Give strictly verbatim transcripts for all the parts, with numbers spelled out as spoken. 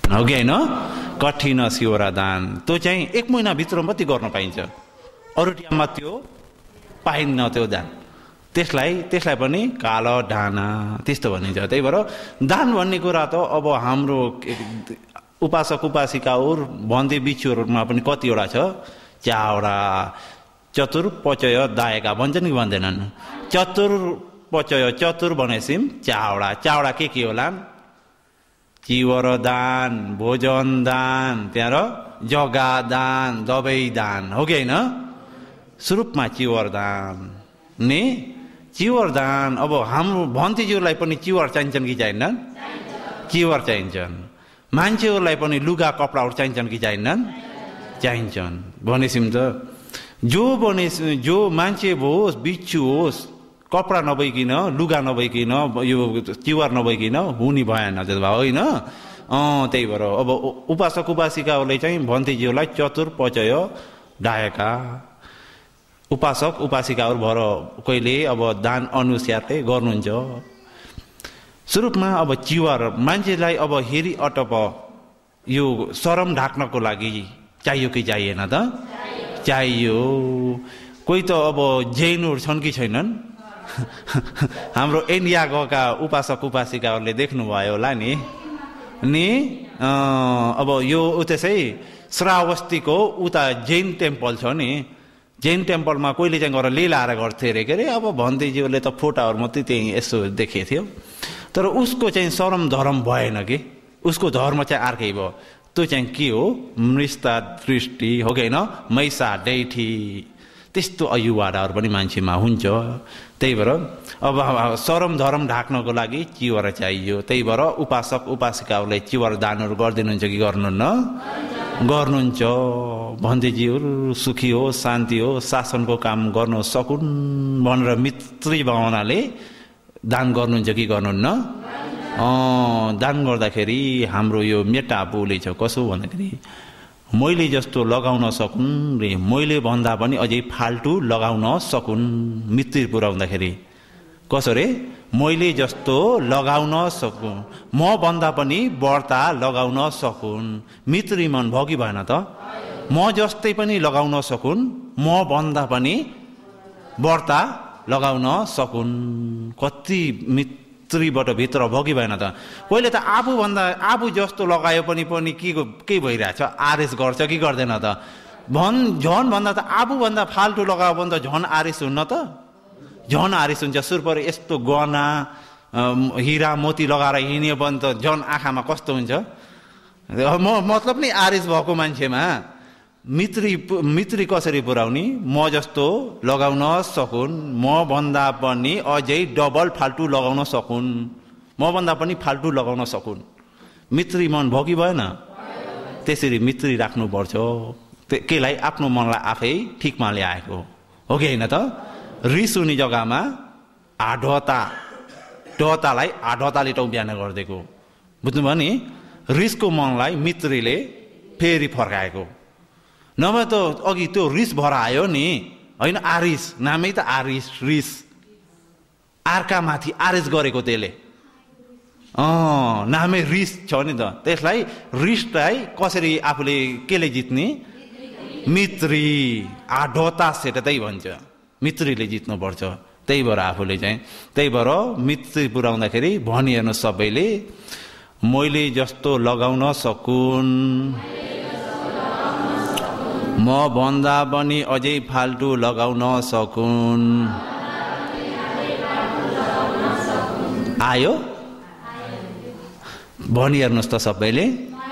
हो कि होइन कठिन सिवरा दान त्यो चाहिँ एक महिनाभित्र मात्रै गर्न पाइन्छ अरू टाइममा त्यो पाइन्न त्यो दान त्यसलाई त्यसलाई पनि कालो ढाना त्यस्तो भनिन्छ त्यही भएर दान भन्ने कुरा त अब हाम्रो उपासक उपासिकाहरू भन्दै बिचुहरूमा पनि कतिवटा छ चावडा चतुर पचय दायका भन्छन् कि भन्दैनन् चतुर पचय चतुर भनेपछि चावडा चावडा के के होला चिवर दान भोजन दान त्यहाँ जग्गा दान दबाई दान हो कि होइन सुरुपमा चिवर दान नि चिवर दान अब हाम्रो भन्तीज्यूलाई पनि चिवर चाहिन्छन् कि चाहिँदैन चिवर चाहिन्छन् मान्छेहरूलाई पनि लुगा कपडाहरू चाहिन्छन् कि चाहिँदैन चाहिन्छन् भनेपछि त जो बने जो मान्छे होस् बिच्छु होस् कपडा नभइकन लुगा नभइकन यो चिवर नभइकन हुने भएन होइन अँ त्यही भएर अब उपासक उपासिकाहरूले चाहिँ भन्तीज्यूलाई चतुर पचय डायका उपासक उपासिकाहरू भएर कहिले अब दान अनुसारले गर्नुहुन्छ सुरुपमा अब चिवर मान्छेलाई अब हेरी अटप यो शरम ढाक्नको लागि चाहियो कि चाहिएन त चाहियो कोही त अब जैनहरू छन् कि छैनन् हाम्रो इन्डिया गएका उपासक उपासिकाहरूले देख्नुभयो होला नि नि अब यो त्यसै श्रावस्तीको उता जैन टेम्पल छ नि जैन टेम्पलमा कोहीले चाहिँ गएर लिलाएर गर्थे अरे के अरे अब भन्दैज्यूले त फोटाहरू मात्रै त्यही यसो देखेको थियो तर उसको चाहिँ शरम धर्म भएन कि उसको धर्म चाहिँ अर्कै भयो त्यो चाहिँ के हो मृष्टा दृष्टि हो कि होइन मैसा डैठी त्यस्तो अयुवाडाहरू पनि मान्छेमा हुन्छ त्यही भएर अब शरम धर्म ढाक्नको लागि चिवर चाहियो त्यही भएर उपासक उपासिकाहरूले चिवर दानहरू गरिदिनुहुन्छ कि गर्नुहुन्न गर्नुहुन्छ भन्दैज्यूहरू सुखी हो शान्ति हो शासनको काम गर्न सकुन् भनेर मित्री भावनाले दान गर्नुहुन्छ कि गर्नुहुन्न दान गर्दाखेरि हाम्रो यो मेटा बोली छ कसो भन्दाखेरि मैले जस्तो लगाउन सकुन् रे मैले भन्दा पनि अझै फाल्टु लगाउन सकुन् मित्री पुर्याउँदाखेरि कसो रे मैले जस्तो लगाउन सकुन् म भन्दा पनि बढ्ता लगाउन सकुन् मित्री मन भयो कि भएन त म जस्तै पनि लगाउन सकुन् म भन्दा पनि बढ्ता लगाउन सकुन् कति मित्रीबाट भित्र भयो कि भएन त कोहीले त आफूभन्दा आफू जस्तो लगायो पनि पनि के के भइरहेछ आरिस गर्छ कि गर्दैन त भन् झन भन्दा त आफूभन्दा फाल्टु लगायो भने त झन आरिस हुन्न त झन आरिस हुन्छ सुरपर यस्तो गहना हिरा मोती लगाएर हिँड्यो भने त झन आँखामा कस्तो हुन्छ म मतलब नि आरिस भएको मान्छेमा मित्री मित्री कसरी पुर्याउने म जस्तो लगाउन सकुन् म भन्दा पनि अझै डबल फाल्टु लगाउन सकुन् म भन्दा पनि फाल्टु लगाउन सकुन् मित्री मन भयो कि भएन त्यसरी मित्री राख्नुपर्छ केलाई आफ्नो मनलाई आफै ठिकमा ल्याएको हो कि होइन त रिस हुने जग्गामा आढता डतालाई आढताले टाउ बिहान गरिदिएको बुझ्नुभयो नि रिसको मनलाई मित्रीले फेरि फर्काएको नभए त अघि त्यो रिस भएर आयो नि होइन आरिस नामै त आरिस रिस अर्का माथि आरिस गरेको त्यसले अँ नामै रिस छ नि त त्यसलाई रिसलाई कसरी आफूले केले जित्ने मित्री आढता सेटै भन्छ मित्रीले जित्नुपर्छ त्यही भएर आफूले चाहिँ त्यही भएर मित्री पुर्याउँदाखेरि भनिहेर्नु सबैले मैले जस्तो लगाउन सकुन् म भन्दा पनि अझै फाल्टु लगाउन सकुन् आयो भनिहेर्नुहोस् त सबैले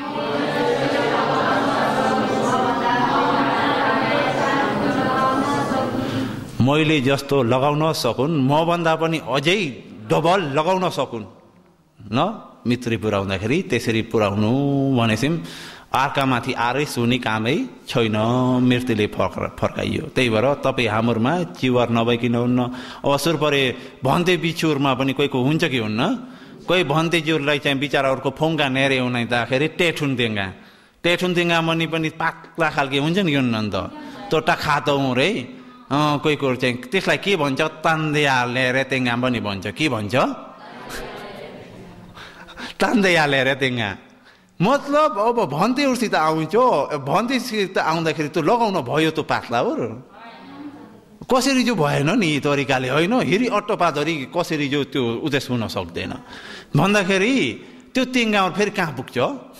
मैले जस्तो लगाउन सकुन् म भन्दा पनि अझै डबल लगाउन सकुन् न मित्री पुर्याउँदाखेरि त्यसरी पुर्याउनु भनेपछि अर्कामाथि आरिस हुने कामै छैन मृत्युले फर्क फर्काइयो त्यही भएर तपाईँ हाम्रोमा चिवर नभइकन हुन्न असुर परे भन्ते बिछुरमा पनि कोही को हुन्छ कि हुन्न कोही भन्ते जिउलाई चाहिँ बिचराहरूको फौङ्का नेरे हुँदाखेरि टेठुन देङ्गा टेठुन देङ्गा मनी पनि पाक्ला खालके हुन्छ नि हुन्न त तोटा खातो रे अँ कोही कोही चाहिँ त्यसलाई के भन्छ तान्दै हालेर तेङ्गा पनि भन्छ के भन्छ तान्दै हालेर तेङ्गा मतलब अब भन्तेहरूसित आउँछ, भन्तेसित आउँदाखेरि त लगाउन भयो त पातला हो र कसरी जो भएन नि तरिकाले होइन हेरी अट्टोपाधरी कसरी जो त्यो उद्देश्य हुन सक्दैन भन्दाखेरि त्यो तेङ्गामा फेरि कहाँ पुग्छ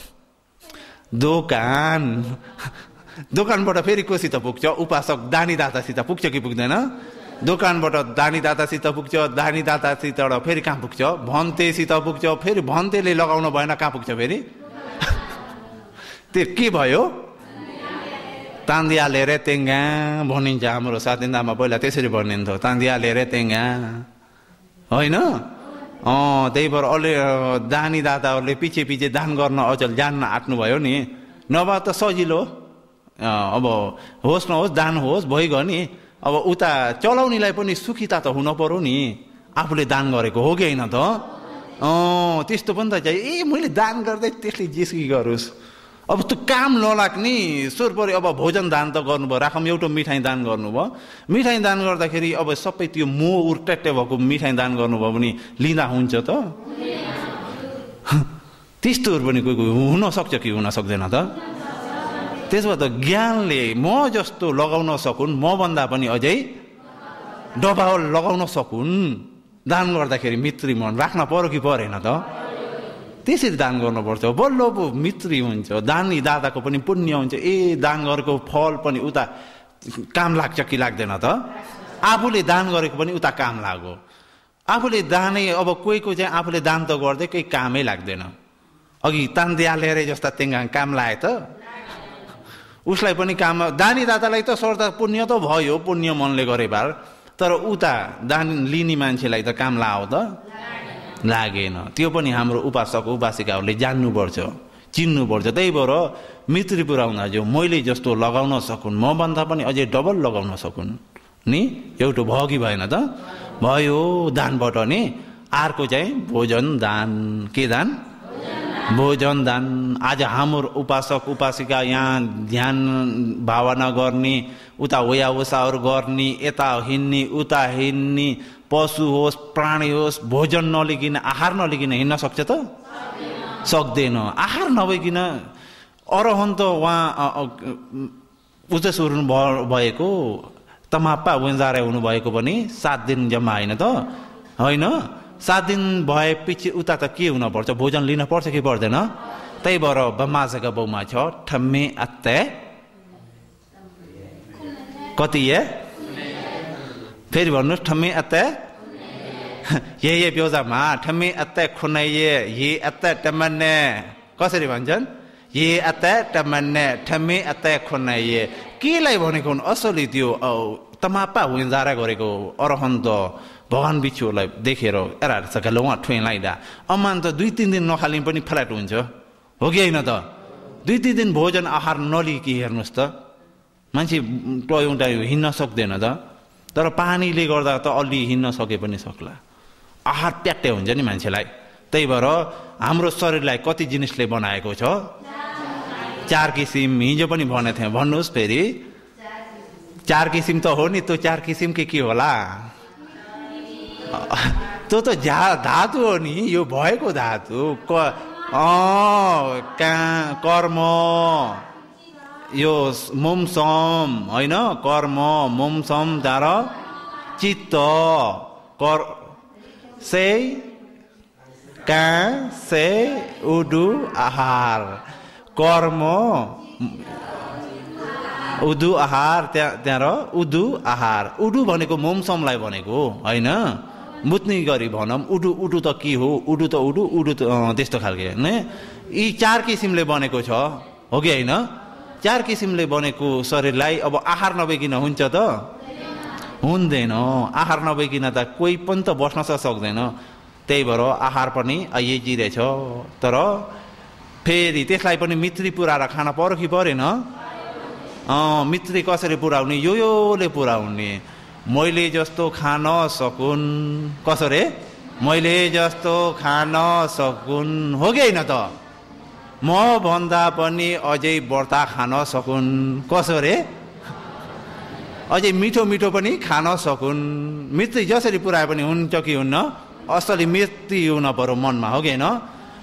दोकान दोकानबाट फेरि कोसित पुग्छ उपासक दानीदातासित पुग्छ कि पुग्दैन दोकानबाट दानीदातासित पुग्छ दानीदातासितबाट फेरि कहाँ पुग्छ भन्तेसित पुग्छ फेरि भन्तेले लगाउनु भएन कहाँ पुग्छ फेरि त्यो के भयो तान्दिया लिएर तेङ्गा भनिन्छ हाम्रो सातिन्दामा पहिला त्यसरी भनिन्थ्यो तान्दिया लिएर तेङ्गा होइन अँ त्यही भएर अलि दानीदाताहरूले पछि पछि दान गर्न अचल जान्न आँट्नुभयो नि नभए त सजिलो अब होस् नहोस् दान होस् भइगयो नि अब उता चलाउनेलाई पनि सुखिता त हुन पर्यो नि आफूले दान गरेको हो कि होइन त अँ त्यस्तो पनि त चाहिँ ए मैले दान गर्दै त्यसले जेसुकै गरोस् अब त्यो काम नलाग्ने सोरपरि अब भोजन दान त गर्नुभयो राखौँ एउटा मिठाई दान गर्नुभयो मिठाई दान गर्दाखेरि अब सबै त्यो मोह उर्ट्याट्टे भएको मिठाई दान गर्नुभयो भने लिँदा हुन्छ त त्यस्तोहरू पनि कोही कोही हुन सक्छ कि हुन सक्दैन त त्यसो भए त ज्ञानले म जस्तो लगाउन सकुन् मभन्दा पनि अझै डबाल लगाउन सकुन् दान गर्दाखेरि मित्री मन राख्न पर्यो कि परेन त त्यसरी दान गर्नुपर्छ बल्ल पो मित्री हुन्छ दानी दाताको पनि पुण्य हुन्छ ए दान गरेको फल पनि उता काम लाग्छ कि लाग्दैन त आफूले दान गरेको पनि उता काम लाग्यो आफूले दानै अब कोहीको चाहिँ आफूले दान त गर्दै केही कामै लाग्दैन अघि तान्दिया लिएर जस्ता तेङ्गा काम लाए त उसलाई पनि काम दानी दातालाई त सर्दा पुण्य त भयो पुण्य मनले गरे बार तर उता दान लिने मान्छेलाई त काम लाओ त लागेन त्यो पनि हाम्रो उपासक उपासिकाहरूले जान्नुपर्छ चिन्नुपर्छ त्यही भएर मित्री पुऱ्याउँदा जो मैले जस्तो लगाउन सकुन् मभन्दा पनि अझै डबल लगाउन सकुन् नि एउटा भयो कि भएन त भयो दानबाट नि अर्को चाहिँ भोजन दान के दान भोजन दान आज हाम्रो उपासक उपासिका यहाँ ध्यान भावना गर्ने उता होयाहोसाहरू गर्ने यता हिँड्ने उता हिँड्ने पशु होस् प्राणी होस् भोजन नलिकन आहार नलिकन हिँड्न सक्छ त सक्दैन आहार नभइकन अरहन्त उहाँ उच्च हुनु भएको तमाप्पा वेन्जारे हुनुभएको पनि सात दिन जम्मा होइन त होइन सात दिन भएपछि उता त के हुनपर्छ भोजन लिन पर्छ कि पर्दैन त्यही भएर बमाजका बाउमा छ ठम्मे अत्ते कति ए फेरि भन्नुहोस् ठम्मे अत्ते ये ये ब्योजामा ठम्मे अत्ते खुनाइए ये अत्ते टमन्ने कसरी भन्छन् ये अत्ते टमन्ने ठम्मे अत्ते खुनाइए केलाई भनेको असली त्यो तमाप्पा हुँजारा गरेको अरहन्त भगवान बिच्छुहरूलाई देखेर एरा सकल उहाँ ठुइ लाइदा अमान त दुई तिन दिन नखालिन पनि फ्ल्याट हुन्छ हो कि होइन त दुई तिन दिन भोजन आहार नलिकि हेर्नुहोस् त मान्छे एउटा हिँड्न सक्दैन त तर पानीले गर्दा त अलि हिँड्न सके पनि सक्ला आहार प्याट्टे हुन्छ नि मान्छेलाई त्यही भएर हाम्रो शरीरलाई कति जिनिसले बनाएको छ चार किसिम हिजो पनि भनेको थिएँ भन्नुहोस् फेरि चार किसिम त हो नि त्यो चार किसिम के के होला त्यो त झा धातु हो नि यो भएको धातु क कर्म यो मुमसम होइन कर्म मुमसम तर चित्त कर से का से उडु आहार कर्म उदु आहार त्यहाँ त्यहाँ उदु आहार उडु भनेको मोमसमलाई भनेको होइन मुत्ने गरी भनौँ उडु उडु त के हो उडु त उडु उडु त त्यस्तो खालके होइन यी चार किसिमले बनेको छ हो कि होइन चार किसिमले बनेको शरीरलाई अब आहार नभइकन हुन्छ त हुँदैन आहार नभइकन त कोही पनि त बस्न सक्दैन त्यही भएर आहार पनि यही रहेछ तर फेरि त्यसलाई पनि मित्री पुऱ्याएर खान पर्यो कि परेन अँ मित्री कसरी पुऱ्याउने यो योले पुऱ्याउने मैले जस्तो खान सकुन् कसरी मैले जस्तो खान सकुन् हो कि होइन त म भन्दा पनि अझै बढ्ता खान सकुन् कसरी अझै मिठो मिठो पनि खान सकुन् मित्री जसरी पुऱ्याए पनि हुन्छ कि हुन्न असली मित्री हुन पर्यो मनमा हो कि होइन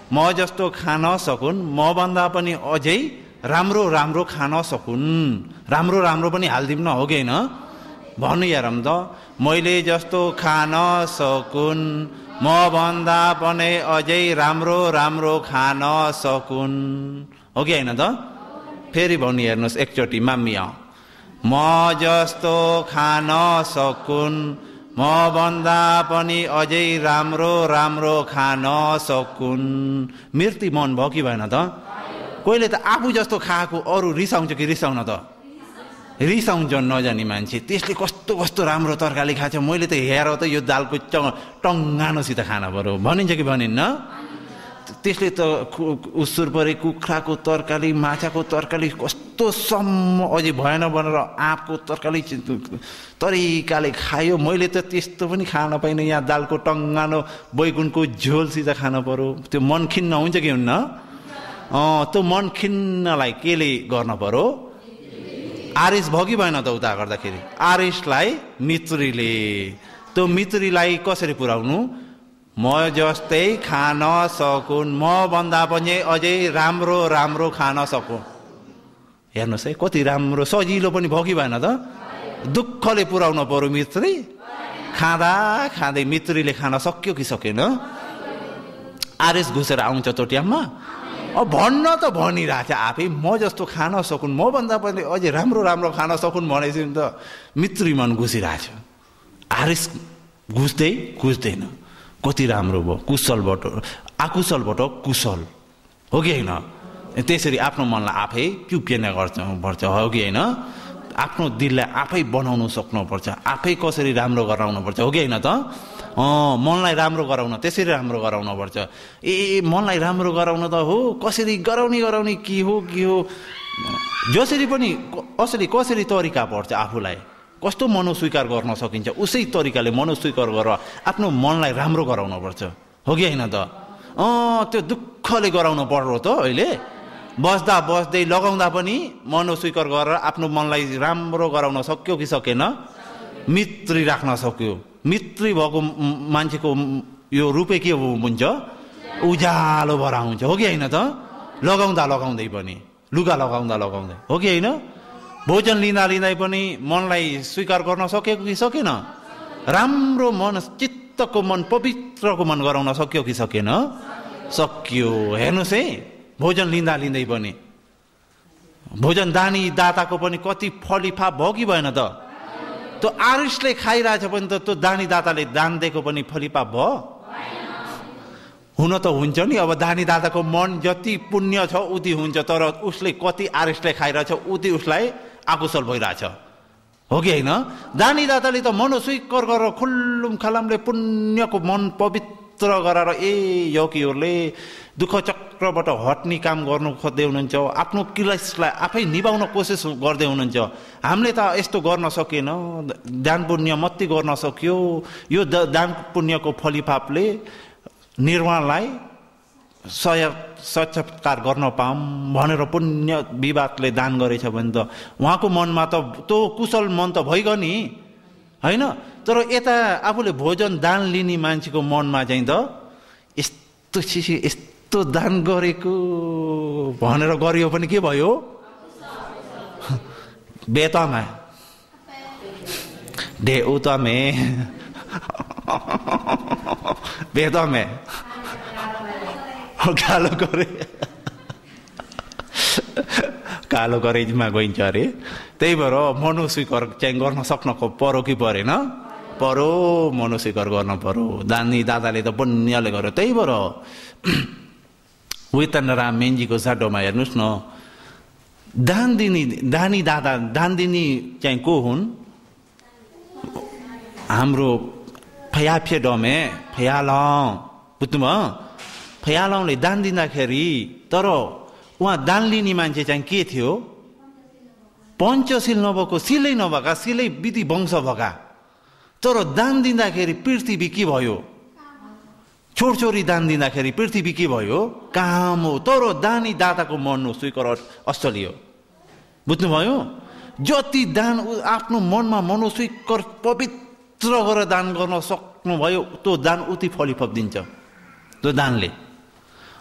म जस्तो खान सकुन्, म भन्दा पनि अझै राम्रो राम्रो खान सकुन्। राम्रो राम्रो पनि हालिदिउँ न, हो कि होइन? भन्नु हेरौँ त, मैले जस्तो खान सकुन्, म भन्दा पनि अझै राम्रो राम्रो खान सकुन्, हो कि होइन त? फेरि भन्नु हेर्नुहोस् एकचोटि मामिया, म जस्तो खान सकुन्, म भन्दा पनि अझै राम्रो राम्रो खान सकुन्। मृत्यु मन भयो कि भएन त? कोहीले त आफू जस्तो खाएको अरू रिसाउँछ कि रिसाउन त? रिसाउँछ नजानी मान्छे, त्यसले कस्तो कस्तो राम्रो तरकारी खान्छ, मैले त हेर त यो दालको च टङ्गानोसित खान पर्यो भनिन्छ कि भनिन्न? त्यसले त उसुर परे कुखुराको तरकारी, माछाको तरकारी कस्तो सम्म अझै भएन भनेर आँपको तरकारी तरिकाले खायो, मैले त त्यस्तो पनि खान पाइनँ। यहाँ दालको टङ्गानो बैगुनको झोलसित खान पर्यो। त्यो मन खिन्न हुन्छ कि हुन्न? अँ त्यो मन खिन्नलाई केले गर्न पर्यो? आरिस भयो कि भएन त? उता गर्दाखेरि आरिसलाई मित्रीले, त्यो मित्रीलाई कसरी पुर्याउनु? म जस्तै खान सकुन्, म भन्दा पनि अझै राम्रो राम्रो खान सकुन्। हेर्नुहोस् है, कति राम्रो सजिलो पनि भयो कि भएन त? दुःखले पुर्याउनु पर्यो मित्री, खाँदा खाँदै मित्रीले खान सक्यो कि सकेन? आरिस घुसेर आउँछ टोट्याममा, अब भन्न त भनिरहेछ आफै, म जस्तो खान सकुन्, म भन्दा पनि अझै राम्रो राम्रो खान सकुन् भनेपछि त मित्री मन घुसिरहेछ। आरिस घुस्दै घुस्दैन, कति राम्रो भयो, कुशलबाट अकुशलबाट कुशल, हो कि होइन? त्यसरी आफ्नो मनलाई आफै चुप्ने गर्छ पर्छ, हो कि होइन? आफ्नो दिललाई आफै बनाउनु सक्नुपर्छ, आफै कसरी राम्रो गराउनु पर्छ, हो कि होइन त? अँ मनलाई राम्रो गराउन त्यसरी राम्रो गराउनु पर्छ। ए मनलाई राम्रो गराउन त हो, कसरी गराउने गराउने के हो के हो, जसरी पनि असली कसरी तरिका पर्छ, आफूलाई कस्तो मनोस्वीकार गर्न सकिन्छ उसै तरिकाले मनोस्वीकार गरेर आफ्नो मनलाई राम्रो गराउनु पर्छ, हो कि होइन त? अँ त्यो दुःखले गराउनु पर्यो त। अहिले बस्दा बस्दै लगाउँदा पनि मनोस्वीकार गरेर आफ्नो मनलाई राम्रो गराउन सक्यो कि सकेन? मित्री राख्न सक्यो। मित्री भएको मान्छेको यो रूपै के हुन्छ? उज्यालो भएर आउँछ, हो कि होइन त? लगाउँदा लगाउँदै पनि, लुगा लगाउँदा लगाउँदै, हो कि होइन? भोजन लिँदा लिँदै पनि मनलाई स्वीकार गर्न सकेको कि सकेन? राम्रो मन, चित्तको मन, पवित्रको मन गराउन सक्यो कि सकेन? सक्यो। हेर्नुहोस् है, भोजन लिँदा लिँदै पनि, भोजन दानी दाताको पनि कति फलिफाप भयो कि भएन त? त्यो आरिसले खाइरहेछ पनि त त्यो दानी दाताले दान दिएको पनि फलिफाप भयो? हुन त हुन्छ नि, अब दानी दाताको मन जति पुण्य छ उति हुन्छ, तर उसले कति आरिसले खाइरहेछ उति उसलाई आकुशल भइरहेछ, हो कि होइन? दानी दाताले त मनोस्वीकार गरेर खुल्लुम खलामले पुण्यको मन पवित्र गरेर ए योगीहरूले दुःख चक्रबाट हट्ने काम गर्नु खोज्दै हुनुहुन्छ, आफ्नो क्लेशलाई आफै निभाउन कोसिस गर्दै हुनुहुन्छ। हामीले त यस्तो गर्न सकेन, दान पुण्य मात्रै गर्न सक्यो, यो दान पुण्यको फलिफापले निर्वाणलाई सय साक्षात्कार गर्न पाऊँ भनेर पुण्य विवादले दान गरेछ भने त उहाँको मनमा त त्यो कुशल मन त भइगयो नि, होइन? तर यता आफूले भोजन दान लिने मान्छेको मनमा चाहिँ त यस्तो चिसी यस्तो दान गरेको भनेर गरियो पनि के भयो? बेतमा डे उतमे बेतमे कालो करे कालो गरेजमा गइन्छ अरे। त्यही भएर मनोस्वीकार चाहिँ गर्न सक्नको परो कि परेन? परो, मनोस्वीकार गर्न पर्यो। दानी दादाले त पुण्यले गर्यो। त्यही भएर वेतनराम मेन्जीको साटोमा हेर्नुहोस् न, दान दिने दानी दादा दान दिने चाहिँ को हुन्? हाम्रो फयाफे डमे फयालौँ, बुझ्नुभयो? फयालौँले दान दिँदाखेरि, तर उहाँ दान लिने मान्छे चाहिँ के थियो? पञ्चशील नभएको, सिलै नभएका, सिलै विधि वंश भएका। तर दान दिँदाखेरि पृथ्वी के भयो? छोरछोरी दान दिँदाखेरि पृथ्वी के भयो? काम हो। तर दानी दाताको मन स्वीकार असली हो, बुझ्नुभयो? जति दान आफ्नो मनमा मनोस्वीकार पवित्र गरेर दान गर्न सक्नुभयो त्यो दान उति फलिफप दिन्छ त्यो दानले।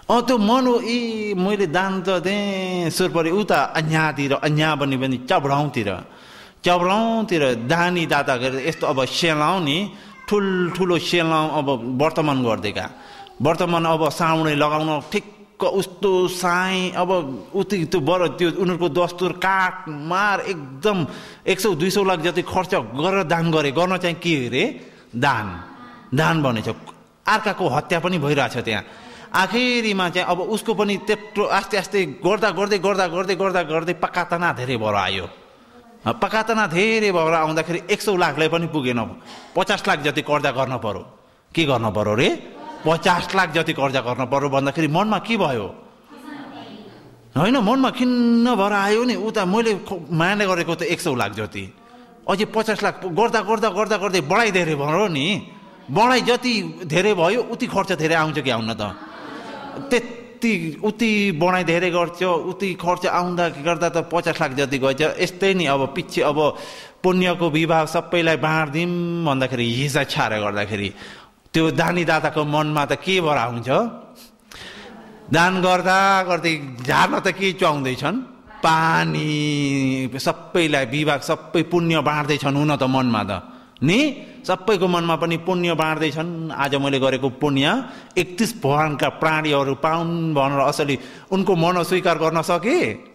अँ त्यो मन हो ए मैले दान त दिएँ सुरपरी उता अन्यातिर अन्या बन्ने पनि चब्राउँतिर चब्राउँतिर दानी दाता गरेर यस्तो अब सेलाउँ नि ठुल्ठुलो सेलाउँ अब वर्तमान गरिदिएका वर्तमान अब साउनै लगाउन ठिक्क उस्तो साई अब उति त्यो बर त्यो उनीहरूको दस्तुर काठ मार एकदम एक सौ दुई सौ लाख जति खर्च गरेर दान गरे गर्न चाहिँ के अरे दान दान बनेछ अर्काको हत्या पनि भइरहेछ त्यहाँ आखिरीमा चाहिँ अब उसको पनि त्यत्रो आस्ते आस्ते गर्दा गर्दै गर्दा गर्दै गर्दा गर्दै पकातना धेरै भएर आयो पकातना धेरै भएर आउँदाखेरि एक सौ लाखलाई पनि पुगेन पचास लाख जति कर्जा गर्न पर्यो के गर्न पर्यो रे पचास लाख जति कर्जा गर्न पर्यो भन्दाखेरि मनमा के भयो होइन मनमा खिन्न भएर आयो नि उता मैले माने गरेको त एक सौ लाख जति अझै पचास लाख गर्दा गर्दा गर्दा गर्दै बढाइ धेरै भयो नि बढाइ जति धेरै भयो उति खर्च धेरै आउँछ कि आउन त त्यति उति बढाइ धेरै गर्छ उति खर्च आउँदा गर्दा त पचास लाख जति गएछ यस्तै नि अब पछि अब पुण्यको विभाग सबैलाई बाँडिदिउँ भन्दाखेरि हिसाब छाएर गर्दाखेरि त्यो दानी दाताको मनमा त के भएर आउँछ दान गर्दा गर्दै झार्न त के च्याउँदैछन् पानी सबैलाई विभाग सबै पुण्य बाँड्दैछन् हुन त मनमा त नि सबैको मनमा पनि पुण्य बाँड्दैछन् आज मैले गरेको पुण्य एकतीस भगवानका प्राणीहरू पाउन् भनेर असली उनको मन स्वीकार गर्न सके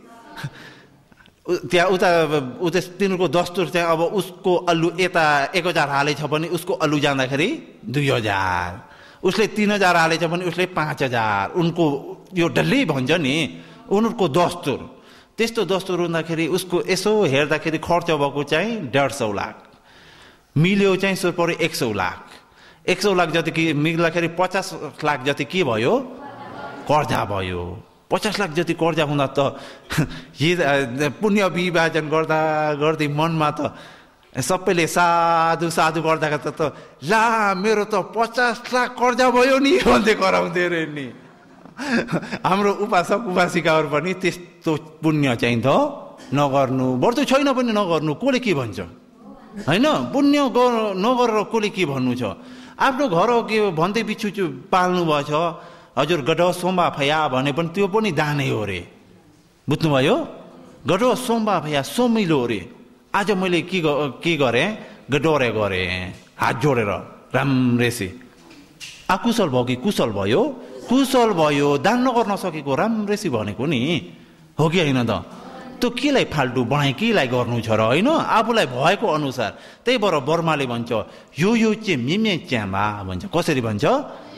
त्यहाँ उता उता तिनीहरूको दस्तुर चाहिँ अब उसको अल्लु यता एक हजार हालेछ भने उसको अल्लु जाँदाखेरि दुई हजार उसले तीन हजार हालेछ भने उसले पाँच हजार उनको यो डल्लै भन्छ नि उनीहरूको दस्तुर त्यस्तो दस्तुर हुँदाखेरि उसको यसो हेर्दाखेरि खर्च भएको चाहिँ डेढ सौ लाख मिल्यो चाहिँ सुरु पऱ्यो एक सौ लाख एक सौ लाख जति कि मिल्दाखेरि पचास लाख जति के भयो कर्जा भयो पचास लाख जति कर्जा हुँदा त पुण्य विभाजन गर्दा गर्दै मनमा त सबैले साधु साधु गर्दा त ला मेरो त पचास लाख कर्जा भयो नि भन्दै कराउँदै अरे नि हाम्रो उपासक उपासिकाहरू पनि त्यस्तो पुण्य चाहिँ त नगर्नु बरु छैन पनि नगर्नु कसले के भन्छ होइन पुण्य नगरेर कसले के भन्नु छ आफ्नो घर के भन्दै बिच्छु पाल्नु भएछ हजुर गडो सोम्बा फया भने पनि त्यो पनि दानै हो रे बुझ्नुभयो गडो सोम्बा फया सोमिलो रे आज मैले के के गरेँ गडोरे गरेँ हात जोडेर राम्रेसी अकुशल भयो कि कुशल भयो कुशल भयो दान नगर्न सकेको राम्रेसी भनेको नि हो कि होइन त त्यो केलाई फाल्टु बढाइ केलाई गर्नु छ र होइन आफूलाई भएको अनुसार त्यही भएर बर्माले भन्छ यो यो चाहिँ मिमे च्यामा भन्छ कसरी भन्छ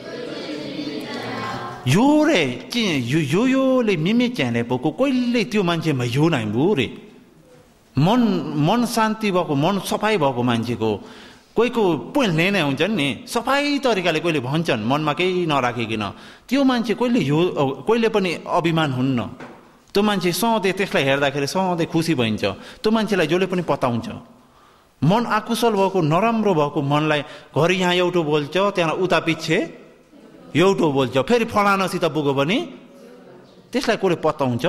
यो रे यो यो योले मिमे च्याने पोको कहिले त्यो मान्छेमा यो नै भो रे मन मन शान्ति भएको मन सफाइ भएको मान्छेको कोहीको पोल्ने नै हुन्छन् नि सफाइ तरिकाले कहिले भन्छन् मनमा केही नराखिकन त्यो मान्छे कहिले यो कहिले पनि अभिमान हुन्न त्यो मान्छे सधैँ त्यसलाई हेर्दाखेरि सधैँ खुसी भइन्छ त्यो मान्छेलाई जसले पनि पताउँछ मन आकुशल भएको नराम्रो भएको मनलाई घरि यहाँ एउटो बोल्छ त्यहाँ उता पछि एउटो बोल्छ फेरि फलानासित पुग्यो भने त्यसलाई कसले पताउँछ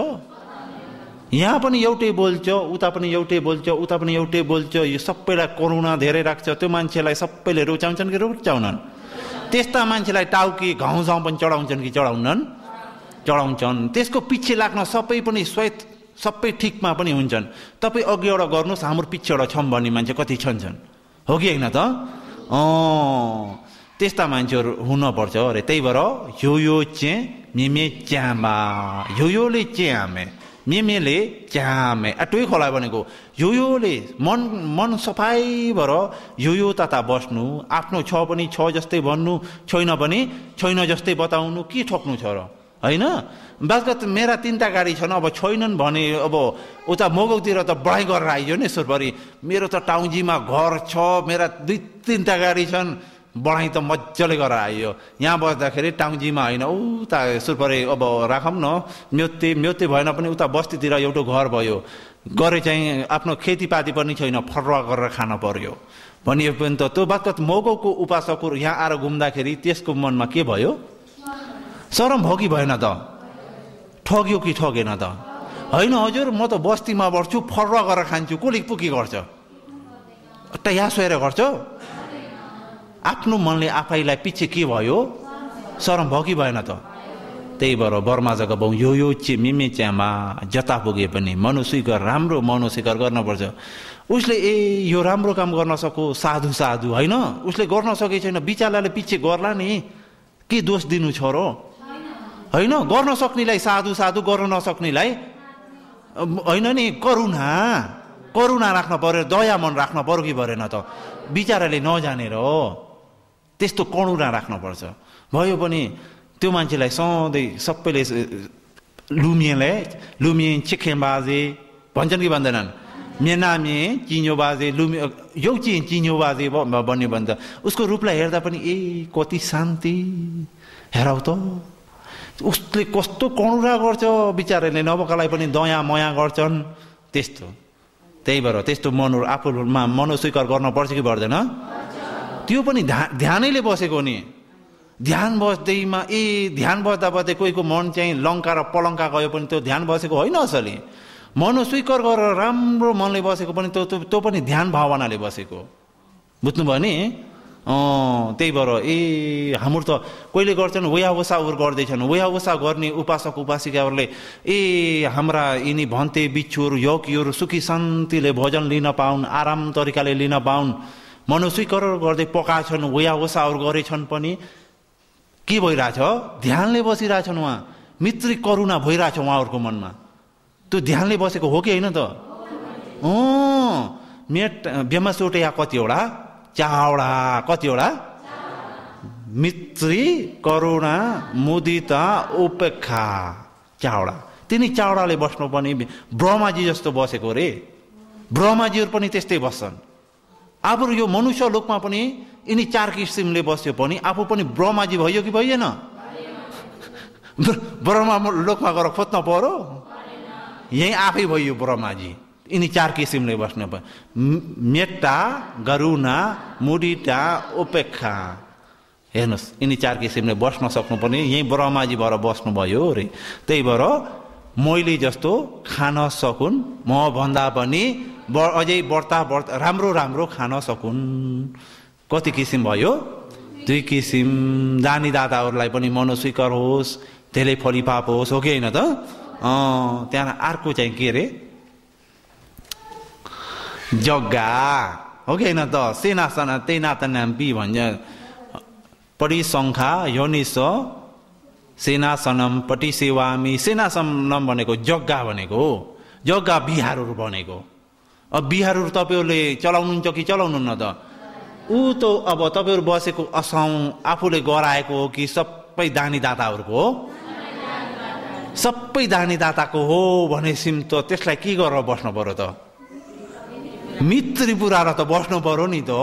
यहाँ पनि एउटै बोल्छ उता पनि एउटै बोल्छ उता पनि एउटै बोल्छ यो सबैलाई करुणा धेरै राख्छ त्यो मान्छेलाई सबैले रुचाउँछन् कि रुचाउनन् त्यस्ता मान्छेलाई टाउकी घाउ झाउ पनि चढाउँछन् कि चढाउनन् चढाउँछन् त्यसको पछि लाग्न सबै पनि स्वयं सबै ठिकमा पनि हुन्छन् तपाईँ अघि एउटा गर्नुहोस् हाम्रो पछि एउटा छौँ भन्ने मान्छे कति छन् छन् हो कि होइन त अँ त्यस्ता मान्छेहरू हुनपर्छ अरे त्यही भएर यो यो चाहिँ मिमे च्यामा यो योले च्यामे मिमेले च्यामे अटोइ खोला भनेको यो योले मन मन सफाइ भएर यो यो तता बस्नु आफ्नो छ पनि छ जस्तै भन्नु छैन पनि छैन जस्तै बताउनु के ठोक्नु छ र होइन बात मेरा तिनवटा गाडी छन् अब छैनन् भने अब उता मोगौतिर त बढाइ गरेर आइयो नि सुरपरी मेरो त टाउजीमा घर छ मेरा दुई तिनवटा गाडी छन् बढाइ त मजाले गरेर आइयो यहाँ बस्दाखेरि टाउजीमा होइन उता सुरपरी अब राखौँ न म्योते म्योते भएन पनि उता बस्तीतिर एउटा घर भयो गरे चाहिँ आफ्नो खेतीपाती पनि छैन फरुवा गरेर खान पर्यो भनियो पनि त त्यो बात मोगौको उपासकहरू यहाँ आएर घुम्दाखेरि त्यसको मनमा के भयो शरम भयो कि भएन त ठग्यो कि ठगेन त होइन हजुर म त बस्तीमा बढ्छु फरुवा गरेर खान्छु कसले पो के गर्छ अट्टा यहाँ सोएर गर्छ आफ्नो मनले आफैलाई पछि के भयो शरम भयो कि भएन त त्यही भएर बर्मा जग्गा बाउ यो यो चे मिमे च्यामा जता पुगे पनि मनुस्वीकार राम्रो मनुस्वीकार गर्नुपर्छ। उसले ए यो राम्रो काम गर्न सको साधु साधु होइन, उसले गर्न सके छैन बिचाराले पछि गर्ला नि, के दोष दिनु छ र होइन। गर्न सक्नेलाई साधु साधु, गर्न नसक्नेलाई होइन नि करुणा करुणा राख्न पर्यो, दया मन राख्न पर्यो कि परेन त। बिचाराले नजानेर हो, त्यस्तो करुणा राख्नुपर्छ। भयो पनि त्यो मान्छेलाई सधैँ सबैले लुमिएलाई लुमिए चिखे बाजे भन्छन् कि भन्दैनन्, मेनामे चिन्यो बाजे लुमि यो चिन चिन्यो बाजे भन्यो भने त उसको रूपलाई हेर्दा पनि ए कति शान्ति हेराउ त, उसले कस्तो करुणा गर्छ, बिचाराले नभएकालाई पनि दया मया गर्छन् त्यस्तो। त्यही भएर त्यस्तो मनो आफूमा मनोस्वीकार गर्न पर्छ कि पर्दैन? त्यो पनि ध्यानैले बसेको नि, ध्यान बस्दैमा ए ध्यान बस्दा बस्दै कोहीको मन चाहिँ लङ्का र पलङ्का गयो पनि त्यो ध्यान बसेको होइन असली। मनोस्वीकार गरेर राम्रो मनले बसेको पनि त्यो त्यो पनि ध्यान भावनाले बसेको, बुझ्नुभयो नि? अँ त्यही भएर ए हाम्रो त कोहीले गर्छन् वेहा वसाहरू गर्दैछन्, वेहा वसा गर्ने उपासक उपासिकाहरूले ए हाम्रा यिनी भन्ते बिच्छुहरू यज्ञहरू सुखी शान्तिले भोजन लिन पाउन्, आराम तरिकाले लिन पाउन्, मनोस्वीकार गर्दै पकाएछन्, वेहा वसाहरू गरेछन् पनि के भइरहेछ? ध्यानले बसिरहेछन्, उहाँ मित्री करुणा भइरहेछ उहाँहरूको मनमा। त्यो ध्यानले बसेको हो कि होइन त? अँ मेट बेमासोटे या कतिवटा चावडा कतिवटा मित्री करुणा मुदिता उपेक्षा चावडा, तिनी चावडाले बस्नु पनि ब्रह्माजी जस्तो बसेको रे। ब्रह्माजीहरू पनि त्यस्तै बस्छन्। आफू यो मनुष्य लोकमा पनि यिनी चार किसिमले बस्यो पनि आफू पनि ब्रह्माजी भयो कि भइएन? ब्रह्मा लोकमा गएर खोज्न पर्यो? यही आफै भयो ब्रह्माजी। यिनी चार किसिमले बस्नु पर्यो, मेट्टा गरुणा मुडिटा उपेक्षा। हेर्नुहोस् यिनी चार किसिमले बस्न सक्नु पनि यही ब्रह्माजी भएर बस्नुभयो रे। त्यही भएर मैले जस्तो खान सकुन्, म भन्दा पनि अझै बढ्ता बढ्ता राम्रो राम्रो खान सकुन्। कति किसिम भयो? दुई किसिम। दानी दाताहरूलाई पनि मनोस्वीकार होस्, धेरै फलिपाप होस्, हो कि होइन त? अँ त्यहाँ अर्को चाहिँ के अरे जग्गा, हो कि होइन त? सेनासना त्यही नाता नाम्पी भन्छ पढी सङ्खा योनिस सेनासनम पटी सेवामी। सेनासनम भनेको जग्गा भनेको हो, जग्गा बिहारहरू भनेको। अब बिहारहरू तपाईँहरूले चलाउनुहुन्छ कि चलाउनुहुन्न त? ऊ त अब तपाईँहरू बसेको असम आफूले गराएको हो कि सबै दानी दाताहरूको हो? सबै दानी दाताको हो भनेपछि त त्यसलाई के गरेर बस्नु पर्यो त? मित्री पुऱ्याएर त बस्नु पर्यो नि त।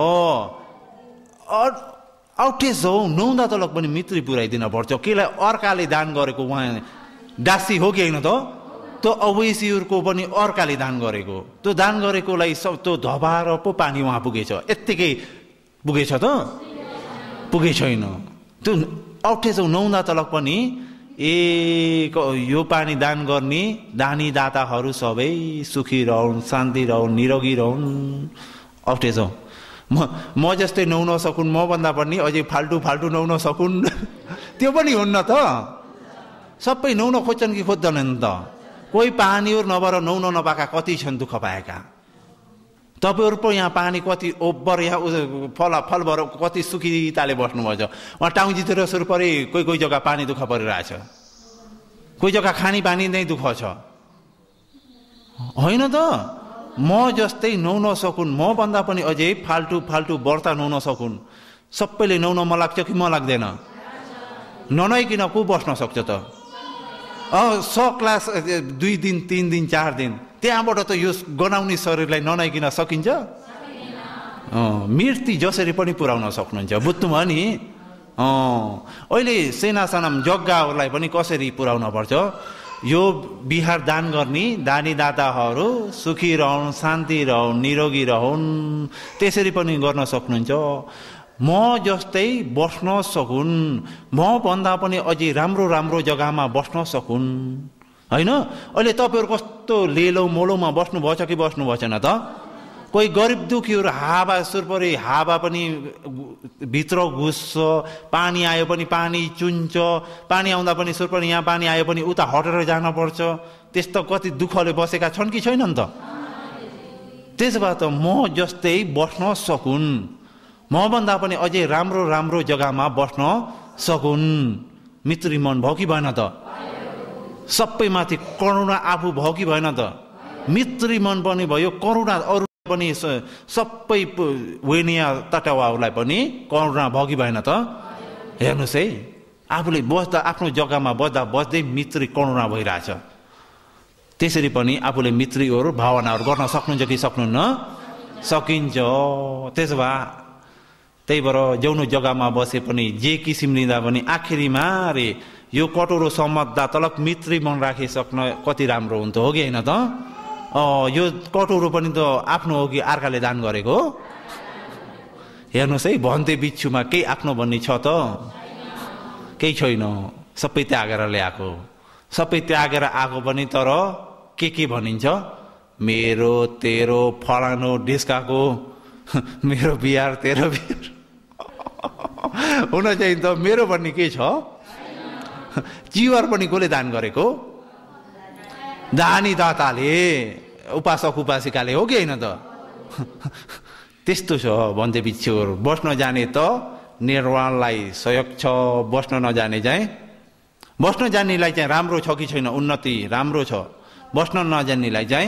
आउटेज हो नहुँदा तलक पनि मित्री पुऱ्याइदिन पर्छ। केलाई अर्काले दान गरेको उहाँ दासी हो कि होइन त? त्यो अवैसीहरूको पनि अर्काले दान गरेको, त्यो दान गरेकोलाई सब त्यो धबाएर पो पानी उहाँ पुगेछ, यत्तिकै पुगेछ त? पुगे छैन। त्यो आउटेज हो नहुँदा तलक पनि ए यो पानी दान गर्ने दानी दाताहरू सबै सुखी रहन्, शान्ति रहन्, निरोगी रहन्। आउटेज हो म म जस्तै नुहाउन सकुन्, म भन्दा पनि अझै फाल्टु फाल्टु नुहाउन सकुन्, त्यो पनि हुन्न त? सबै नुहाउन खोज्छन् कि खोज्दैनन् त? कोही पानीहरू नभएर नुहाउन नपाएका कति छन् दुःख पाएका। तपाईँहरू पो यहाँ पानी कति ओभर यहाँ फल फल भएर कति सुखिताले बस्नुभएछ। उहाँ टाउजीतिर सुरु परि कोही कोही जग्गा पानी दुःख परिरहेछ, कोही जग्गा खाने पानी नै दुःख छ, होइन त? म जस्तै नुहाउन सकुन्, म भन्दा पनि अझै फाल्टु फाल्टु व्रत नुहाउन सकुन्। सबैले नुहाउन मन लाग्छ कि मन लाग्दैन? ननुहाइकन को बस्न सक्छ त? अँ स क्लास दुई दिन तिन दिन चार दिन त्यहाँबाट त यो गनाउने शरीरलाई ननुहाइकन सकिन्छ? अँ मृत्यु जसरी पनि पुर्याउन सक्नुहुन्छ, बुझ्नुभयो नि? अँ अहिले सेनासनम जग्गाहरूलाई पनि कसरी पुर्याउन पर्छ? यो बिहार दान गर्ने दानी दाताहरू सुखी रहन्, शान्ति रहन्, निरोगी रहन्, त्यसरी पनि गर्न सक्नुहुन्छ। म जस्तै बस्न सकुन्, म भन्दा पनि अझै राम्रो राम्रो जग्गामा बस्न सकुन्, होइन? अहिले तपाईँहरू कस्तो लेलो मोलोमा बस्नु भएछ कि बस्नु भएन त? कोही गरिब दुखीहरू हावा सुरपरी हावा पनि भित्र घुस्छ, पानी आयो पनि पानी चुन्छ, पानी आउँदा पनि सुरपरी यहाँ पानी आयो पनि उता हटेर जानुपर्छ। त्यस्तो कति दुःखले बसेका छन् कि छैनन् त? त्यसो भए त म जस्तै बस्न सकुन्, मभन्दा पनि अझै राम्रो राम्रो जग्गामा बस्न सकुन्। मित्री मन भयो कि भएन त? सबै माथि करुणा आफू भयो कि भएन त? मित्री मन पनि भयो, करुणा अरू पनि सबै वेनिया तटवाहरूलाई पनि करुणा भयो कि भएन त? हेर्नुहोस् है, आफूले बस्दा आफ्नो जग्गामा बस्दा बस्दै मित्री करुणा भइरहेछ। त्यसरी पनि आफूले मित्रीहरू भावनाहरू गर्न सक्नुहुन्छ कि सक्नुहुन्न? सकिन्छ। त्यसो भए त्यही भएर जौनो जग्गामा बसे पनि जे किसिम लिँदा पनि आखिरीमा रे यो कटोरो सम्झ्दा तलक मित्री मन राखिसक्न कति राम्रो हुन्थ्यो, हो कि होइन त? यो कटोरो पनि त आफ्नो हो कि अर्काले दान गरेको? हेर्नुहोस् है, भन्ते बिच्छुमा केही आफ्नो भन्ने छ त? केही छैन, सबै त्यागेर ल्याएको, सबै त्यागेर आएको पनि। तर के के भनिन्छ? मेरो तेरो फलानो डिस्काको, मेरो बिहार तेरो बिहार हुन चाहिँ त मेरो भन्ने के छ? चिवर पनि कसले दान गरेको? दानी दाताले, उपासक उपासिकाले, हो कि होइन त? त्यस्तो छ भन्दै बिच्छुहरू। बस्न जाने त निर्वाणलाई सहयोग छ, बस्न नजाने चाहिँ, बस्न जान्नेलाई चाहिँ राम्रो छ कि छैन? उन्नति राम्रो छ। बस्न नजान्नेलाई चाहिँ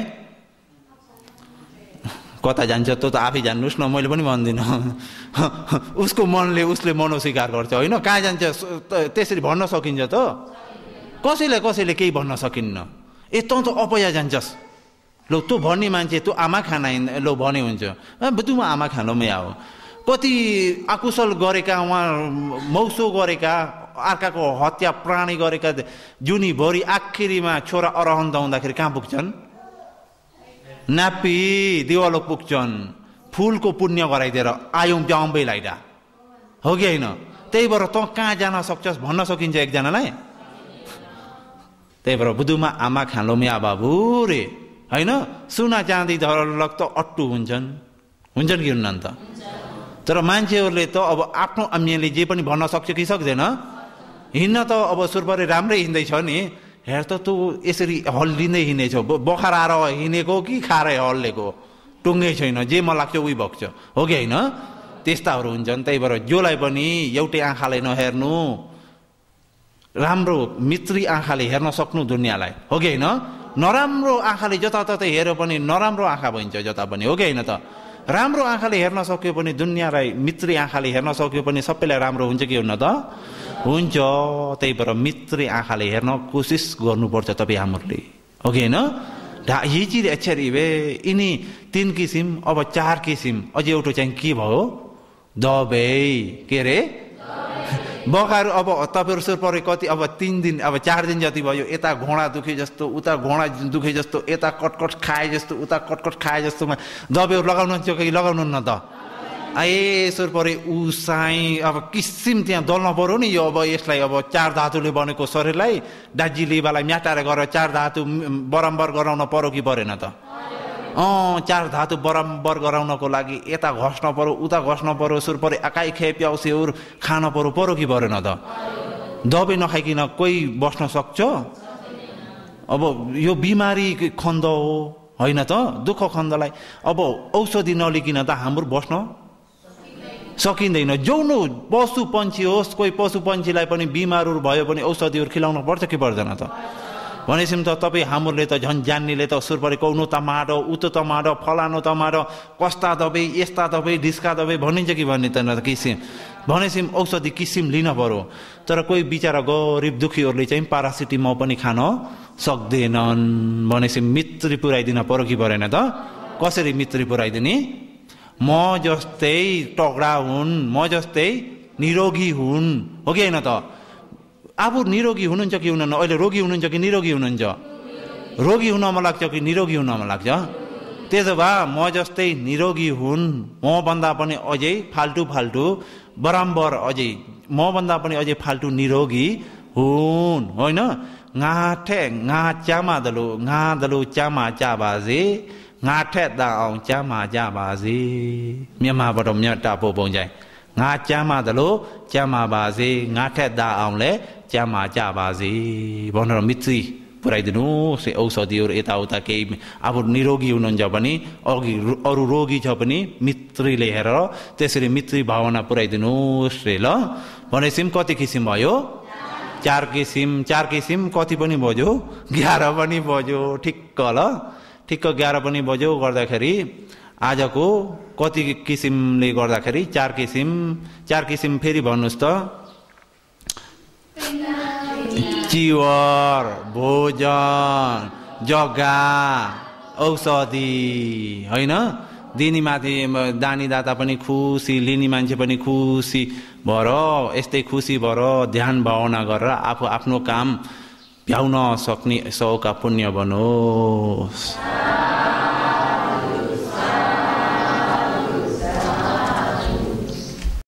कता जान्छ त आफै जान्नुहोस् न, मैले पनि भन्दिनँ। उसको मनले उसले मनोस्वीकार गर्छ, होइन? कहाँ जान्छ त्यसरी भन्न सकिन्छ त? कसैलाई कसैले केही भन्न सकिन्न। ए तँ त अपया जान्छस्, लो तँ भन्ने मान्छे तँ आमा खाना लो भने हुन्छ, बुझ्नु म आमा खानुमै आऊ। कति अकुशल गरेका, उहाँ मौसो गरेका, अर्काको हत्या प्राणी गरेका जुनीभरि आखिरीमा छोरा अरहन्त हुँदाखेरि कहाँ पुग्छन्? नापी देवालो पुग्छन्। फुलको पुण्य गराइदिएर आयौँ ब्याउम्बै लाइडा, हो कि होइन? त्यही भएर तँ कहाँ जान सक्छस् भन्न सकिन्छ एकजनालाई? त्यही भएर बुधुमा आमा खालोमे आ बाबु रे, होइन? सुना चाँदी धरलक त अट्टु हुन्छन्, हुन्छन् कि हुन्न त? तर मान्छेहरूले त अब आफ्नो अम्मीले जे पनि भन्न सक्छ कि सक्दैन? हिँड्न त अब सुरपरे राम्रै हिँड्दैछ नि, हेर त तँ यसरी हल्लिँदै हिँडेछौ, बखार आएर हिँडेको कि खाएर हल्लेको? टुङ्गै छैन, जे मन लाग्छ उही भक्छ, हो कि होइन? त्यस्ताहरू हुन्छन्। त्यही भएर जसलाई पनि एउटै आँखाले नहेर्नु, राम्रो मित्री आँखाले हेर्न सक्नु दुनियाँलाई, हो कि होइन? नराम्रो आँखाले जताततै हेऱ्यो पनि नराम्रो आँखा भइन्छ जता पनि, हो कि होइन त? राम्रो आँखाले हेर्न सक्यो पनि दुनियाँलाई, मित्री आँखाले हेर्न सक्यो पनि सबैलाई राम्रो हुन्छ कि हुन्न त? हुन्छ। त्यही भएर मित्री आँखाले हेर्न कोसिस गर्नुपर्छ तपाईँ हामीहरूले, हो कि होइन? ढा हिची एछरी भए यिनी तिन किसिम, अब चार किसिम, अझै एउटा चाहिँ के भयो? दबाई, के अरे? बखाहरू। अब तपाईँहरू सुर परे कति, अब तिन दिन अब चार दिन जति भयो, यता घोडा दुखे जस्तो, उता घोडा दुखे जस्तो, यता कटकट खाए जस्तो, उता कटकट खाए जस्तोमा दबाईहरू लगाउनुहुन्छ कि लगाउनुहुन्न त? ए सुर परे उसाई अब किसिम त्यहाँ दल्न पर्यो नि यो। अब यसलाई अब चार धातुले बनेको शरीरलाई डाजी लेबालाई म्याटाएर गरेर चार धातु बराबर गराउन पर्यो कि परेन त? अँ चार धातु बराबर गराउनको लागि यता घस्न पर्यो, उता घस्न पर्यो, सुर परे एकाइ खे प्याउसेहरू खान पर्यो, पर्यो कि परेन त? दबाई नखाइकन कोही बस्न सक्छ? अब यो बिमारी खण्ड हो, होइन त? दुःख खण्डलाई अब औषधि नलिकन त हाम्रो बस्न सकिँदैन। जौनो पशु पन्छी होस्, कोही पशु पन्छीलाई पनि बिमारहरू भयो भने औषधिहरू खिलाउनु पर्छ कि पर्दैन त? भनेपछि त तपाईँ हाम्रोले त झन् जान्नेले त सुर परे कौनो तमाडो, उतो तमाडो, फलानो तमाडो, कस्ता दबाई, यस्ता दबाई, ढिस्का दबाई भनिन्छ कि भन्ने त न किसिम भनेपछि औषधि किसिम लिन पर्यो। तर कोही बिचरा गरिब दुखीहरूले चाहिँ पारासिटामोल पनि खान सक्दैनन्। भनेपछि मित्री पुऱ्याइदिन पर्यो कि परेन त? कसरी मित्री पुऱ्याइदिने? म जस्तै तगडा हुन्, म जस्तै निरोगी हुन्, हो कि होइन त? आफू निरोगी हुनुहुन्छ कि हुनुहुन्न? अहिले रोगी हुनुहुन्छ कि निरोगी हुनुहुन्छ? रोगी हुन मन लाग्छ कि निरोगी हुन मन लाग्छ? त्यसो भए म जस्तै निरोगी हुन्, मभन्दा पनि अझै फाल्टु फाल्टु बराबर अझै मभन्दा पनि अझै फाल्टु निरोगी हुन्, होइन? गाँठे गा च्यामा दलो गा दलो च्यामा चा बाजे ngã thét đà ông cha mà cha bà gì miếng mà bắt đầu miếng ta bộ bông chạy ngã cha mà đó lố cha mà bà gì ngã thét đà ông lẽ cha mà cha bà gì bọn nó mít gì पुऱ्याइदिनु से औषधिहरू यताउता केही अब निरोगी हुनुहुन्छ भने अघि अरू रोगी छ भने मित्री ल्याएर त्यसरी मित्री भावना पुऱ्याइदिनुहोस् रे ल भनेपछि कति किसिम भयो चार किसिम चार किसिम कति पनि बज्यो एघार पनि बज्यो ठिक्क ल ठिक्क एघार पनि बज्यो गर्दाखेरि आजको कति किसिमले गर्दाखेरि चार किसिम चार किसिम फेरि भन्नुहोस् त चिवर भोजन जग्गा औषधि होइन दिनी माथि दानी दाता पनि खुसी लिने मान्छे पनि खुसी भएर यस्तै खुसी भएर ध्यान भावना गरेर आफू आफ्नो काम भ्याउन सक्ने सौका पुण्य बनोस्।